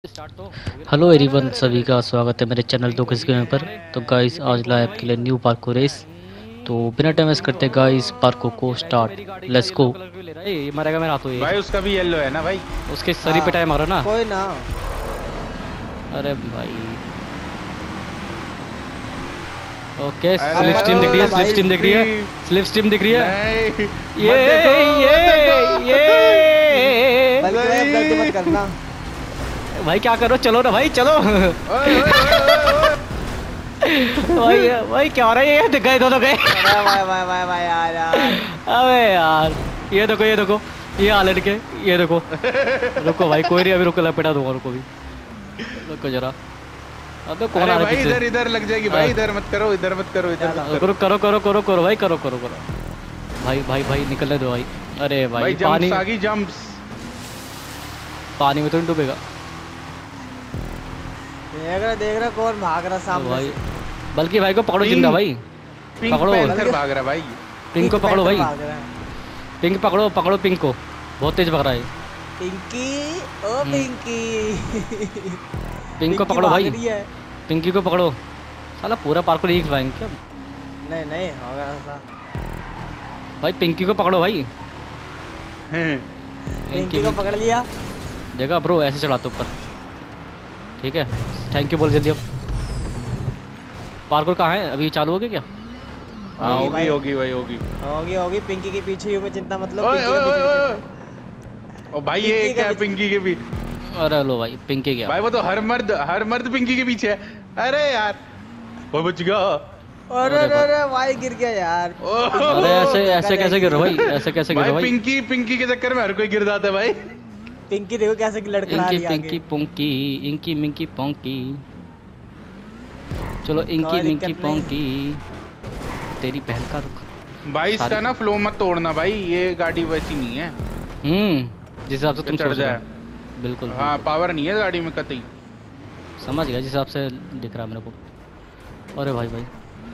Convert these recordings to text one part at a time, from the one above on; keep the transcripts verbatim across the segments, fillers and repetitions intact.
Start तो hello everyone, सभी का स्वागत है मेरे चैनल दो किस गेम पर। तो गाइस आज लाए आपके लिए न्यू पार्कोर रेस। तो बिना टाइम वेस्ट करते गाइस पार्कों को स्टार्ट, लेट्स गो। ले रहा है ये मरेगा मेरा हाथों ये भाई उसका भी येलो है ना भाई। उसके सरी पे टाइम मारो ना। कोई ना। अरे भाई ओके स्लिप स्ट्रीम दिख रही है, स्लिप स्ट्रीम दिख रही है, स्लिप स्ट्रीम दिख रही है। ये ये ये गलती मत करना भाई, क्या करो, चलो ना भाई, चलो भाई भाई क्या हो रहा है, ये गए दोनों गए। भाई भाई भाई भाई यार यार अबे यार ये देखो ये देखो ये आलट के ये देखो। रुको भाई, कोई नहीं, अभी रुको, लपेटा दूंगा, रुको भी, रुको जरा। अबे कौन आ रहा है? इधर इधर लग जाएगी भाई, इधर मत करो, इधर मत करो, इधर मत करो करो करो करो करो भाई, करो करो करो भाई भाई भाई निकलने दो भाई। अरे भाई, भाई पानी जंप्स आगी, जंप्स पानी में तो नहीं डूबेगा। देख रहा देख रहा कौन भाग रहा सामने भाई से। बल्कि भाई को पकड़ो जिंदा भाई, पिंक पकड़ो। पैंथर भाग रहा भाई। पिंक को पकड़ो भाई, भाग रहा है। पिंक पकड़ो, पकड़ो पिंक को, बहुत तेज भाग रहा है। पिंकी ओ पिंकी पिंक को पकड़ो भाई, भाग रही है। पिंकी को पकड़ो। साला पूरा पार्क एक खिलाएंगे क्या नहीं नहीं होगा ऐसा। भाई? पिंकी को पकड़ो भाई। पिंकी को पकड़ लिया। देखा ब्रो, ऐसे चढ़ाते ऊपर, ठीक है। थैंक यू बोल जल्दी। अब पार्कोर कहाँ है? अभी चालू हो गया क्या? हाँ होगी होगी भाई, होगी होगी होगी पिंकी के पीछे ही हूँ मैं, चिंता मत लो। ओए पिंकी ओए के पीछे- ओए ओ भाई, ये क्या है पिंकी के भी? अरे लो भाई, पिंकी गया भाई वो तो हर मर्द हर मर्द पिंकी के पीछे है। अरे यार वो बच गया। अरे अरे अरे भाई गिर गया यार। अरे ऐसे ऐसे कैसे गिर रहे हो भाई? ऐसे कैसे गिर रहे हो भाई भाई? पिंकी पिंकी के चक्कर में हर कोई गिर जाता है भाई। पिंकी देखो कैसे लड़खड़ा इंकी रही है पिंकी आगे। पोंकी, इंकी मिंकी पोंकी। चलो इंकी कोई मिंकी दिक्कत नहीं। पोंकी, तेरी बहन का रुख। भाई इसका सारी- ना फ्लो मत तोड़ना भाई, ये गाड़ी वैसी नहीं है। हम्म जिस हिसाब से तुम चढ़ सोच रहे जाए। हो। बिल्कुल हाँ बिल्कुल। पावर नहीं है गाड़ी में कतई। समझ गया जिस हिसाब से दिख रहा है मेरे को। अरे भाई भाई,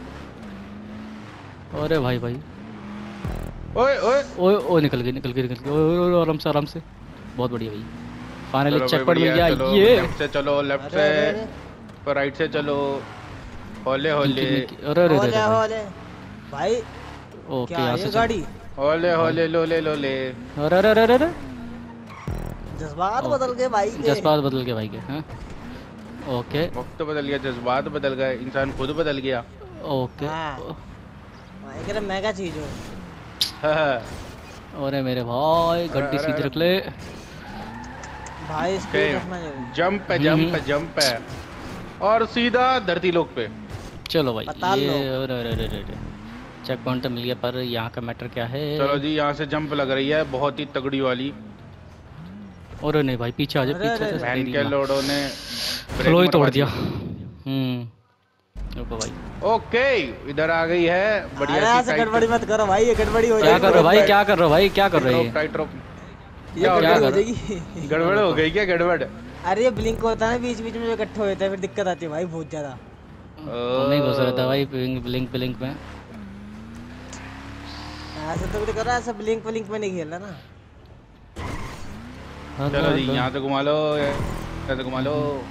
अरे भाई भाई, ओए ओए ओए ओए निकल गई निकल गई निकल गई। ओए ओए, ओए, आराम से आराम से, बहुत बढ़िया भाई। फाइनली चलो चेक भाई, पॉइंट मिल बढ़िया, गया। चलो, ये लेफ्ट से चलो, लेफ्ट अरे से अरे अरे पर राइट से चलो। होले होले मिंकी मिंकी, अरे अरे अरे होले अरे होले भाई। ओके क्या यहाँ है से ये चल। गाड़ी? होले होले लोले लोले। अरे अरे अरे अरे जज्बात ओके। बदल गए भाई के। जज्बात बदल गए भाई के। हाँ ओके वक्त बदल गया, जज्बात बदल गए, इंसान खुद बदल गया। ओके। हाँ। भाई कह रहा मेगा चीज हो। अरे मेरे भाई, गड्डी सीधी रख ले। भाई स्पीड रखना जरूरी। जंप है जंप है जंप है और सीधा धरती लोक पे। चलो भाई, बता ये लो। अरे अरे अरे अरे चेक पॉइंट तो मिल गया, पर यहाँ का मैटर क्या है? चलो जी, यहाँ से जंप लग रही है बहुत ही तगड़ी वाली। अरे नहीं भाई, पीछे आ जा, अरे, पीछे अरे, से बहन तेरी के माँ। लोडों ने फ्लो ही ब्रेक तोड़ मरवा दिया। हम्म रुको भाई, ओके इधर आ गई है अरे बढ़िया सी ऐसे गड़बड़ी मत करो भाई, ये गड़बड़ी हो क्या जाएगी। कर रहे हो भाई? क्या कर रहे हो भाई? क्या कर रहे हो? Tight tight rope. ये क्या हो गड़बड़ी गया? हो जाएगी। गड़बड़ हो गई क्या? गड़बड़ अरे ये ब्लिंक होता है ना बीच बीच में, जो इकट्ठे हो जाते हैं फिर दिक्कत आती है भाई बहुत ज्यादा। तो नहीं घुस रहा था भाई ब्लिंक ब्लिंक ब्लिंक में। ऐसे तो भी कर रहा है, ऐसे ब्लिंक ब्लिंक में नहीं खेलना ना। चलो जी, यहाँ से घुमा लो, यहाँ से घुमा लो।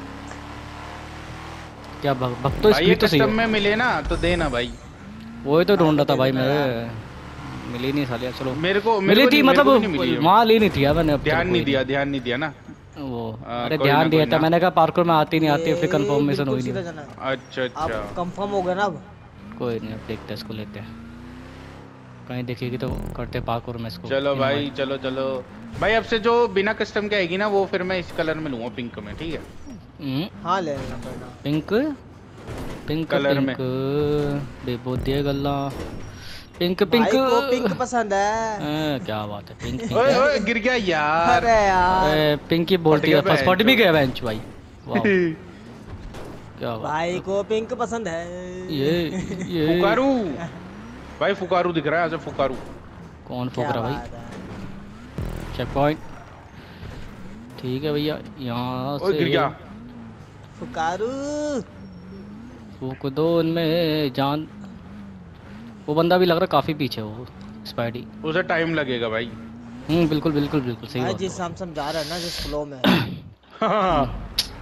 क्या भग भग तो भाई ये स्पीड तो सही कस्टम है। में मिले ना तो देना भाई। वही तो ढूंढ रहा था भाई देना मैं, मिली नहीं सालिया। चलो मेरे को मेरे मिली को थी, नहीं- मेरे को मतलब नहीं मिली है। वहाँ ली नहीं थी यार मैंने। अब ध्यान चलो नहीं कोई दिया, ध्यान नहीं दिया ना। वो हाँ, अरे कोई ध्यान ना, दिया कोई था ना। मैंने कहा पार्कोर में आती नहीं आती है, फिर ये कंफर्मेशन हुई बिल्कुल नहीं। सीधा जाना है। अच्छा अब अच्छा कंफर्म हो गया ना अब। कोई नहीं, अब देखते हैं इसको, लेते हैं। कहीं देखेगी तो करते पार्कोर में इसको। चलो भाई, चलो चलो भाई। अब से जो बिना कस्टम के आएगी ना, वो फिर मैं इस कलर में लूंगा, पिंक में, ठीक है? हम्म, हाँ ले लेना कोई ना। पिंक पिंक कलर में। पिंक बेबो दिए गल्ला। पिंक पिंक भाई को पिंक पसंद है। हाँ, क्या बात है, पिंक पिंक। ओए ओए गिर गया यार। अरे यार अरे पिंक ही बोलती है, फट गया फर्स्ट फट भी बेंच। गया बेंच भाई। वाह क्या बात। भाई को पिंक पसंद है। ये ये फुकारू भाई, फुकारू दिख रहा है ऐसे, फुकारू। कौन फूक क्या रहा भाई? बात है। चेक पॉइंट ठीक है भैया, यहाँ ओए गिर गया। से फुकारू फूक दो उनमें जान। वो बंदा भी लग रहा काफी पीछे, वो स्पाइडी। उसे टाइम लगेगा भाई। हम्म बिल्कुल बिल्कुल बिल्कुल सही भाई बात जिस है। हम समझा रहे हैं ना, जिस फ्लो में।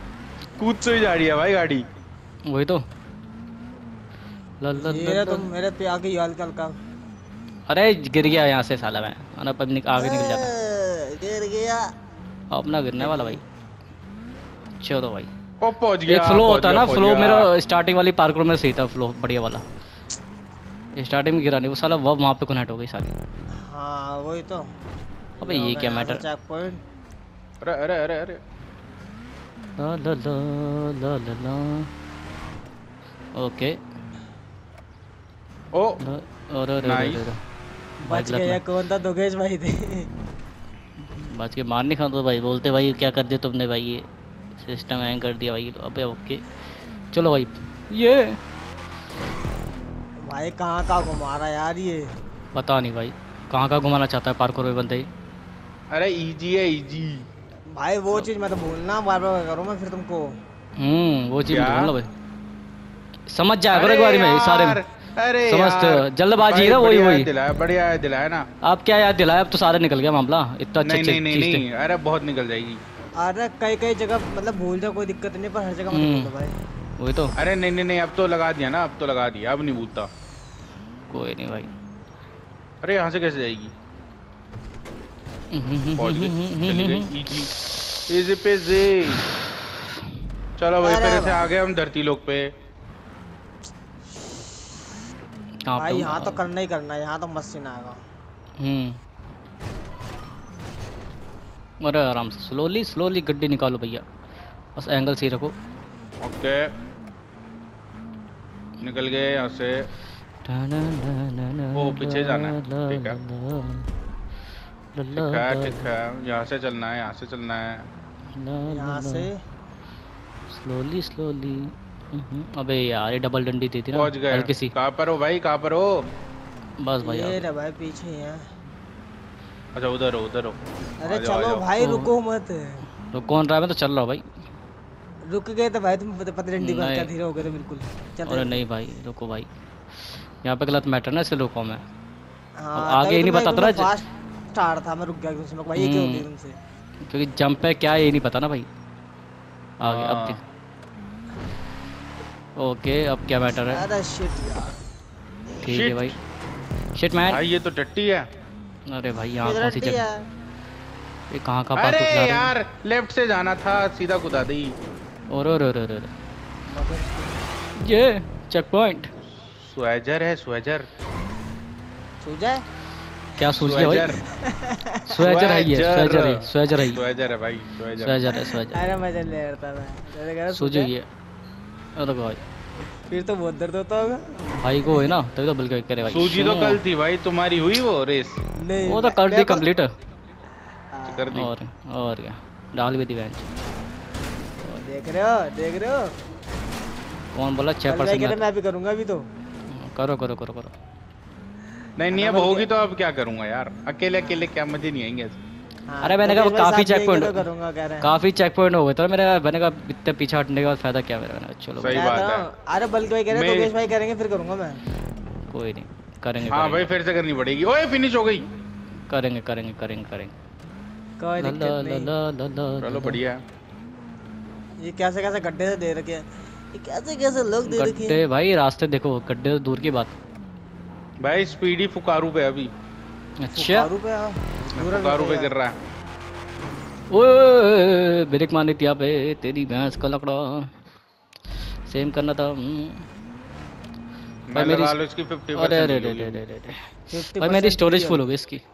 कूद से ही जा रही है भाई गाड़ी। वही तो ल, ल, ल, ये ल, तो मेरे पे आके ही हल्का हल्का अरे गिर गया यहाँ से साला मैं, अना पर निक, आगे निकल जाता। ए, गिर गया। अपना गिरने वाला भाई। चलो भाई ओ पहुंच गया। एक फ्लो पहुंच होता है गया, ना, पहुंच फ्लो गया। मेरा स्टार्टिंग वाली पार्कोर में सही था, फ्लो बढ़िया वाला। स्टार्टिंग में गिरा नहीं वो साला, वो वहाँ पे कनेक्ट हो गई साली। हाँ वही तो। अबे ये क्या मैटर। Check point. अरे अरे अरे अरे ला ला ला ला ला ला। ओके ओ ला- अरे अरे अरे Nice. अरे बच गया। कौन था? दुगेश भाई थे। बच के मार नहीं खाता भाई, बोलते भाई क्या कर दिया तुमने भाई, ये सिस्टम हैंग कर दिया भाई। अबे ओके चलो भाई। ये भाई कहाँ कहाँ घुमा रहा है यार ये। पता नहीं भाई कहाँ कहाँ घुमाना चाहता है पार्कोर में बंदे। अरे इजी है इजी। भाई वो चीज मैं तो भूलना बार बार करूँ मैं फिर तुमको। हम्म वो चीज क्या? ढूंढ लो भाई, समझ जाया करो एक बारी में सारे में। अरे समझते हो, यार, जल्दबाजी भाई है ना, वही बढ़िया वही। दिलाया, बढ़िया है दिलाया ना। आप क्या याद दिलाया, अब तो सारे निकल गया मामला, इतना अच्छा नहीं अच्छा नहीं नहीं चीज थे। नहीं, अरे बहुत निकल जाएगी। अरे कई कई जगह मतलब भूल जाओ कोई दिक्कत नहीं, पर हर जगह मत हम्म। भूलो भाई। वही तो, अरे नहीं नहीं नहीं, अब तो लगा दिया ना, अब तो लगा दिया, अब नहीं भूलता। कोई नहीं भाई। अरे यहाँ से कैसे जाएगी? पहुंच गई, चली गई, इजी इजी पेजी। चलो भाई अरे फिर से भाई। आ गए हम धरती लोक पे। कहाँ भाई पे यहाँ तो हूँ? करना ही करना है, यहाँ तो मस्त सीन आएगा। हम्म अरे आराम से स्लोली स्लोली गड्डी निकालो भैया, बस एंगल सही रखो। ओके निकल गए यहाँ से। ओ, पीछे जाना है, ठीक है। ठीक है ठीक है, यहाँ से चलना है, यहाँ से चलना है। यहाँ से स्लोली स्लोली। अबे यार ये डबल डंडी दी थी ना पहुंच गए। हल्की सी। कहाँ पर हो भाई, कहाँ पर हो? बस भाई ये आ रे भाई पीछे ही है। अच्छा उधर हो उधर हो। अरे आ जाओ, आ चलो जाओ। भाई ओ। रुको मत। तो कौन रहा है, मैं तो चल रहा हूँ भाई। रुक गए तो भाई तुम पतरंडी बन नहीं। का धीरे हो गए तो बिल्कुल। चल अरे नहीं भाई रुको भाई, यहाँ पे गलत मैटर ना, इसलिए रुको मैं। हाँ, अब आगे तभी ही नहीं तो मैं बताता ना, एकदम फास्ट स्टार्ट था, मैं रुक गया तुमसे। मैं भाई ये क्या हो गया हम्म। तुमसे? क्योंकि जंप है क्या है ये नहीं पता ना भाई। आगे अब हाँ। देख। ओके अब क्या मैटर है। अरे शिट यार। ठीक है Shit। भाई। Shit man. भाई ये तो टट्टी है। अरे भाई यहाँ इधर कौन सी हट्टी जगह, है। ये कहाँ का अरे पार्क यार लेफ्ट से जाना था, सीधा कुदा दी। और और और और ये चेक पॉइंट स्वेजर है स्वेजर। छू जाए। क्या सोच लिया भाई। स्वेजर है ये, स्वेजर है, स्वेजर है ये, स्वेजर है भाई, स्वेजर। स्वेजर है, स्वेजर अरे मैं चल ले रहा था मैं। मैंने कहा सूझ छू जाए। गई है। अरे भाई फिर तो बहुत दर्द होता होगा। भाई को है ना तभी तो बल्कि करे भाई। सूजी तो कल थी भाई, तुम्हारी हुई वो रेस? नहीं वो तो कर दी मेरे को- कंप्लीट। हाँ, कर दी। और और क्या डाल भी दी बेंच। देख रहे हो देख रहे हो। कौन बोला छह कल मैं कह रहा परसेंट। मैं भी करूंगा अभी तो। करो करो करो करो। नहीं नहीं अब होगी तो अब क्या करूंगा यार, अकेले अकेले क्या मजे नहीं आएंगे। हाँ, अरे मैंने कहा दुगेश भाई काफी साथ check लेके point- तो करूंगा कह रहे हैं। काफी चेक पॉइंट हो गए थे मेरे, मैंने कहा मैंने कहा इतने पीछे हटने के बाद फायदा क्या मेरा। मैंने कहा चलो सही भाई, कह बात रहा है। हूँ। अरे बल्कि भाई कह रहे हैं मैं- दुगेश भाई करेंगे फिर करूंगा मैं। कोई नहीं करेंगे हाँ भाई करेंगे, फिर से करनी पड़ेगी। ओए फिनिश हो गई। करेंगे करेंगे करेंगे करेंगे। कोई ला दिक्कत ला ला नहीं। ला ला ला चलो ला। बढ़िया है। ये कैसे कैसे गड्ढे से दे रखे हैं, ये कैसे कैसे लोग दे रखे गड्ढे हैं। भाई रास्ते देखो, गड्ढे तो दूर की बात। भाई स्पीडी फुकारू पे अभी, अच्छा फुकारू पे आ, पूरा फुकारू पे गड्ढे कर रहा है। ओए ब्रेक मारनी थी यहाँ पे, तेरी भैंस का लकड़ा सेम करना था। हम्म। मैं भाई मेरी- लगा लो इसकी फिफ्टी अरे अरे अरे अरे अरे अरे भाई मेरी स्टोरेज फुल हो गई इसकी।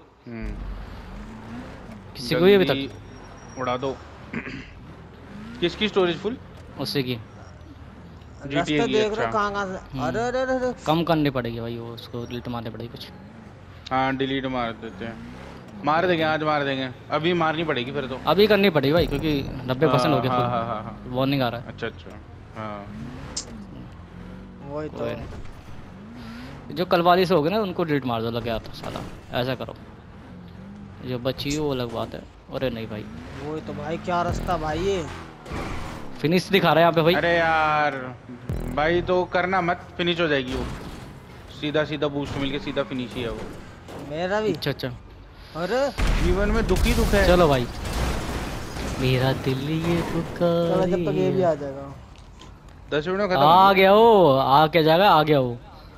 किसी को भी अभी तक उड़ा दो। किसकी स्टोरेज फुल? उससे की G T A रास्ते की, देख रहे अच्छा। हो कहाँ कहाँ से। अरे अरे अरे अरे। कम करनी पड़ेगी भाई, वो उसको डिलीट मारनी पड़ेगी कुछ। हाँ डिलीट मार देते हैं, मार देंगे आज, मार देंगे। अभी मारनी पड़ेगी फिर तो। अभी करनी पड़ेगी भाई क्योंकि नब्बे परसेंट हो गया हाँ हाँ हाँ हाँ। फुल, वार्निंग आ रहा है। अच्छा अच्छा हाँ। वही तो। कोई नहीं। जो कल वाली से हो गए ना उनको डिलीट मार दो, लगे आता साला, ऐसा करो। जो बची हो वो अलग बात है। अरे नहीं भाई वही तो भाई, क्या रास्ता भाई ये। फिनिश दिखा रहा है यहाँ पे भाई। अरे यार भाई तो करना मत, फिनिश हो जाएगी वो। सीधा सीधा बूस्ट मिलके सीधा फिनिश ही है वो। मेरा भी। अच्छा अच्छा अरे जीवन में दुख ही दुख है। चलो भाई मेरा दिल ये चलो जब तक ये भी पुकारे। आ जाएगा। दस मिनट में खत्म आ हो गया वो, आ क्या जाएगा, आ गया वो।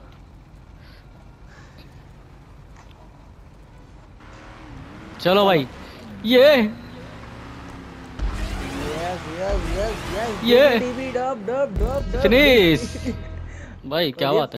चलो भाई, ये यस यस यस यस ये डीबी डब डब डब डब फिनिश। भाई क्या बात है।